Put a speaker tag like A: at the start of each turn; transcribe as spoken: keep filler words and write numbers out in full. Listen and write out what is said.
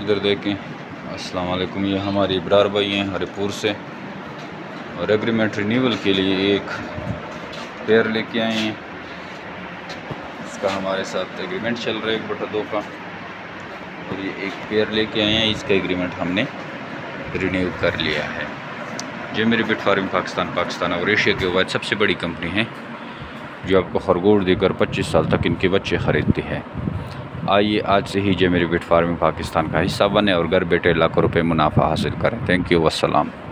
A: इधर देखें। अस्सलाम वालेकुम, ये हमारे इब्रार भाई हैं हरिपुर से और एग्रीमेंट रिन्यूअल के लिए एक पेयर लेके आए हैं। इसका हमारे साथ एग्रीमेंट चल रहा है एक बटा दो का, और ये एक पेयर लेके आए हैं। इसका एग्रीमेंट हमने रिन्यू कर लिया है। जो मेरी बिट फार्मिंग पाकिस्तान पाकिस्तान और एशिया के बाद सबसे बड़ी कंपनी है जो आपको खरगोश देकर पच्चीस साल तक इनके बच्चे ख़रीदती है। आइए आज से ही जो मेरी बिट फार्मिंग पाकिस्तान का हिस्सा बने और घर बैठे लाखों रुपए मुनाफा हासिल करें। Thank you, वस्सलाम।